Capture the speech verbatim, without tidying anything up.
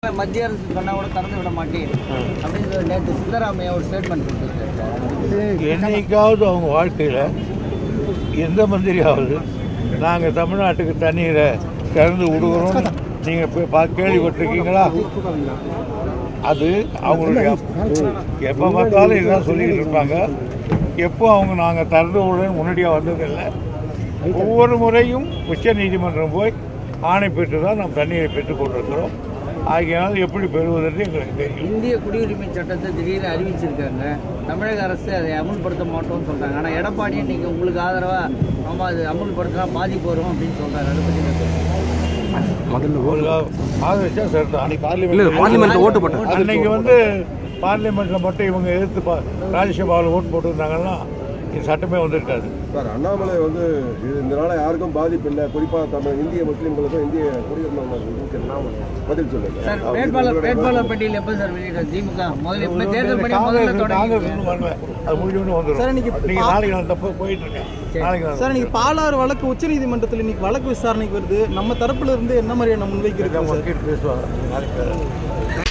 மத்திய அரசு சொன்னா கூட திறந்து விட மாட்டேன் அப்படின்னு சொல்லி நேற்று சித்தராமையா ஒரு ஸ்டேட்மெண்ட் கொடுத்துருக்காரு. என்னைக்காவது அவங்க வாழ்க்கையில் எந்த மந்திரியாவது நாங்கள் தமிழ்நாட்டுக்கு தண்ணீரை திறந்து விடுகிறோம் நீங்கள் போய் பா கேள்விப்பட்டிருக்கீங்களா? அது அவங்களுடைய எப்போ பார்த்தாலும் இதுதான் சொல்லிக்கிட்டு இருப்பாங்க. எப்போ அவங்க நாங்கள் திறந்து விடுறோன்னு முன்னாடியாக வந்ததில்லை. ஒவ்வொரு முறையும் உச்ச நீதிமன்றம் போய் ஆணை பெற்று தான் நாம் தண்ணீரை பெற்றுக் கொண்டிருக்கிறோம். ஆகியனால் எப்படி பெறுவதற்கு எங்களுக்கு தெரியும். இந்திய குடியுரிமை சட்டத்தை திடீர்னு அறிவிச்சிருக்காங்க. தமிழக அரசு அதை அமுல்படுத்த மாட்டோம்னு சொல்கிறாங்க. ஆனால் எடப்பாடியை நீங்கள் உங்களுக்கு ஆதரவாக ஆமாம் அது அமுல்படுத்தினா பாதிப்பு வரும் அப்படின்னு சொல்கிறாங்க. அதை பற்றி ஆதரிச்சா சார் தான் அன்னைக்கு வந்து பார்லிமெண்ட்டில் மட்டும் இவங்க எதிர்த்து ராஜ்யசபாவில் ஓட்டு போட்டுருந்தாங்கன்னா இது சட்டமே வந்திருக்காது சார். அண்ணாமலை வந்து இதனால யாருக்கும் பாதிப்பு இல்லை, குறிப்பாக தமிழ் இந்திய முஸ்லீம்களுக்கும் இந்திய குடியுரிமை பதில் சொல்லுங்க சார். வேட்பாளர் வேட்பாளர் பட்டியல் எப்போ சார் வெளியிட திமுக முதல்ல தேர்தல் பணி முதல்ல தொடங்கி அது முடிஞ்சு வந்துடும். நீங்க நாளைக்கு நான் தப்பு போயிட்டு இருக்கேன். நாளைக்கு சார் இன்னைக்கு பாலாறு வழக்கு உச்ச நீதிமன்றத்தில் இன்னைக்கு வழக்கு விசாரணைக்கு வருது. நம்ம தரப்புல இருந்து என்ன மாதிரியான முன்வைக்கிறது பேசுவாங்க.